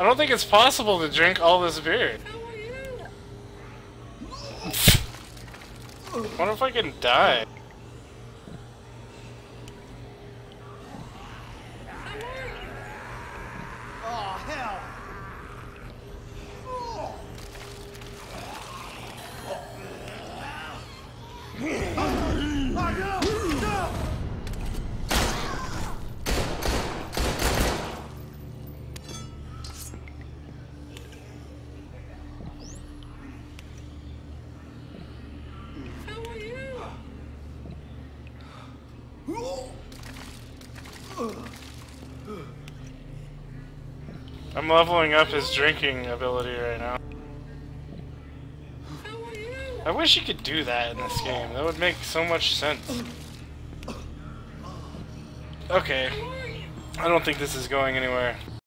I don't think it's possible to drink all this beer. What if I can die? Oh, hell! I'm leveling up his drinking ability right now. I wish you could do that in this game. That would make so much sense. Okay. I don't think this is going anywhere.